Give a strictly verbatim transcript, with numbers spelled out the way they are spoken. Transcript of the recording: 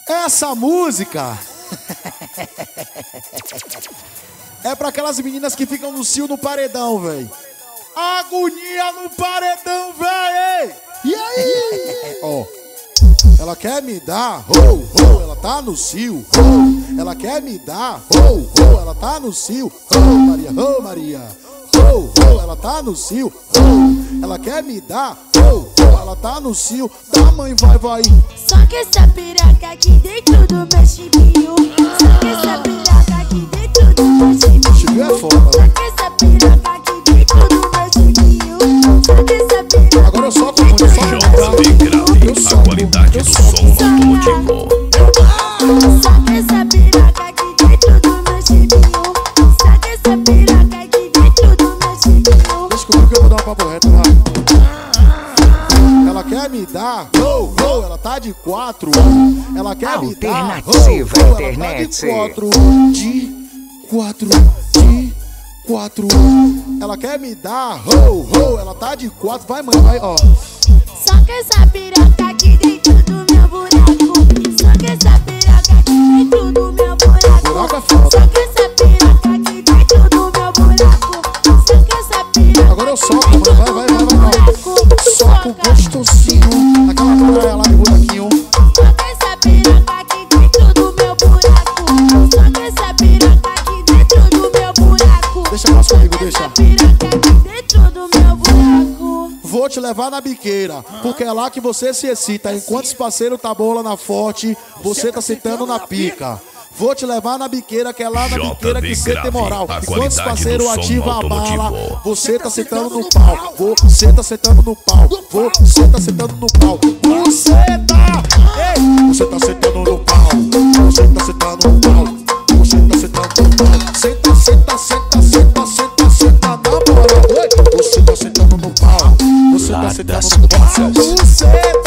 Essa música é pra aquelas meninas que ficam no cio no paredão, véi. Agonia no paredão, véi! E aí? Ó, oh, ela quer me dar, oh, oh, ela tá no cio, oh. Ela quer me dar, oh, oh, ela tá no cio, oh, Maria, oh, Maria. Oh, oh, ela tá no cio, oh. Ela quer me dar, oh, oh, ela tá no cio. Da mãe, vai, vai. Só que essa piroca aqui dentro do meu chibio. Só que essa piroca aqui dentro do meu chibio. Chibio é foda. Só que essa piroca aqui dentro do meu chibio. Só que essa piroca. Agora eu só com muito som. J B Grave, a qualidade do som automotivo. Só que essa piroca aqui dentro do meu chibio. Só que essa piroca aqui dentro do meu chibio. Deixa comigo que eu vou dar um papo reto, vai. Ela quer me dar, oh, oh, ela tá de quatro. Ela quer me dar, oh, Alternativa oh, Internet. ela tá de quatro. De quatro, de quatro. Ela quer me dar, oh, oh, ela tá de quatro. Vai, mãe, vai, ó. Só que essa piroca aqui dentro do meu buraco. Só que essa piroca aqui dentro do meu buraco. Buraco é foda. Só que essa piroca aqui dentro do meu buraco. Só que essa piroca. Agora eu soco, mãe, vai, vai, vai, vai, vai. Soco gostosinho. Aquela praia lá de buraquinho. Só que essa piroca aqui dentro do meu buraco. Só que essa piroca aqui dentro do meu buraco. Deixa mais comigo, deixa. Essa piroca aqui dentro do meu buraco. Vou te levar na biqueira, porque é lá que você se excita. Enquanto os parceiros tá bola na forte, você tá sentando na pica. Vou te levar na biqueira, que é lá na biqueira que você tem moral. Enquanto os parceiros ativam a bala, você tá sentando no pau. Você tá sentando no pau. Você tá sentando no pau. Você tá, ei, você tá sentando no pau. Você tá sentando no pau. Você tá sentando no pau. Senta, senta, senta, senta, senta, senta na moral. Você tá sentando no pau. Você tá sentando no pau. Você